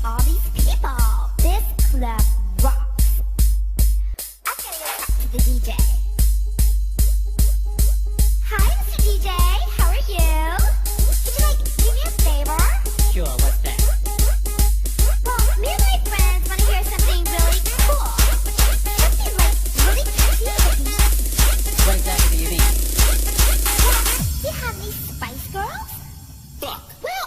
all these people. This club rocks. I gotta go talk to the DJ. Hi, Mr. DJ. How are you? Could you, do me a favor? Sure, what's that? Well, me and my friends want to hear something really cool. Something, really catchy. What exactly do you need? Well, do you have any Spice Girls? Fuck! Well...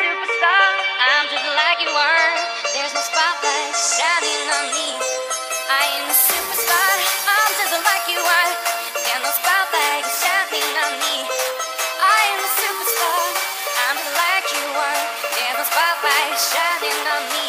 superstar. I'm just like you are. There's no spotlight shining on me. I am a superstar. I'm just like you are. There's no spotlight shining on me. I am a superstar. I'm just like you are. There's no spotlight shining on me.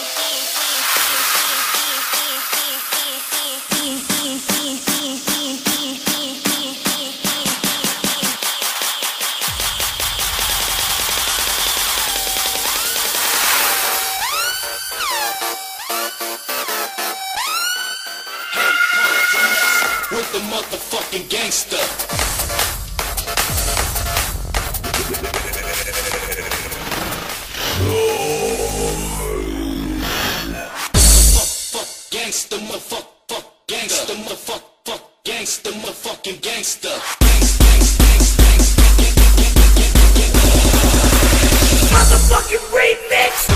With the motherfucking gangster. Fuck gangster, motherfuck gangster, motherfuck gangster, motherfucking gangster. Motherfucking remix.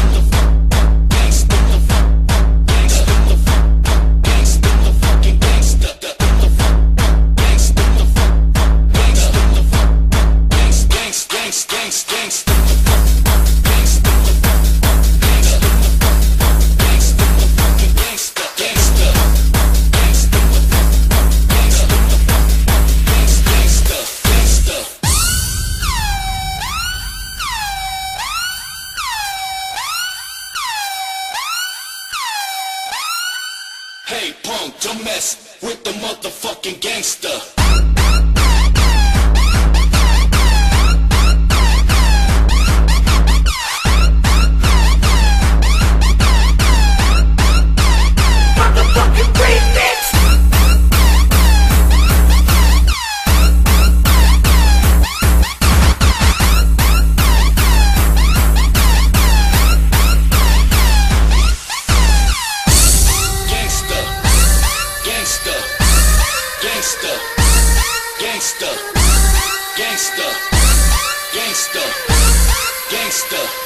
Hey punk, don't mess with the motherfucking gangster. Gangster, gangster, gangster, gangster.